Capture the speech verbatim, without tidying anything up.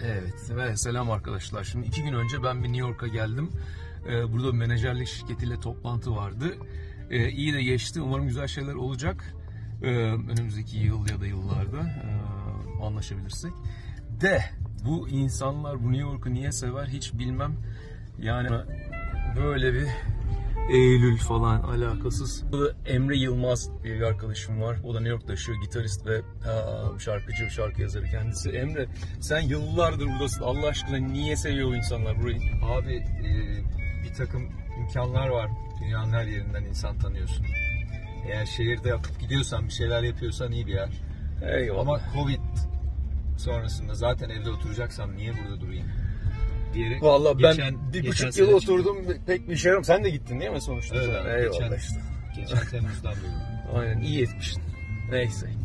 Evet ve selam arkadaşlar. Şimdi iki gün önce ben bir New York'a geldim. Ee, burada bir menajerlik şirketiyle toplantı vardı. Ee, iyi de geçti. Umarım güzel şeyler olacak. Ee, önümüzdeki yıl ya da yıllarda e, anlaşabilirsek. De bu insanlar bu New York'u niye sever hiç bilmem. Yani böyle bir Eylül falan alakasız. Burada Emre Yılmaz diye bir arkadaşım var. O da New York'ta yaşıyor. Gitarist ve aa, şarkıcı, şarkı yazarı kendisi. Emre, sen yıllardır buradasın. Allah aşkına niye seviyor insanlar burayı? Abi e, bir takım imkanlar var. Dünyanın her yerinden insan tanıyorsun. Eğer şehirde akıp gidiyorsan, bir şeyler yapıyorsan iyi bir yer. Eyvallah. Ama Covid sonrasında zaten evde oturacaksam niye burada durayım? Bir yere Vallahi ben geçen, bir geçen buçuk yıl sene oturdum. çıktım. Pek bir şey yaram. Sen de gittin değil mi sonuçta? Evet, Eyvallah geçen, işte. geçen Temmuz'dan beri. Aynen iyi etmişsin. Neyse.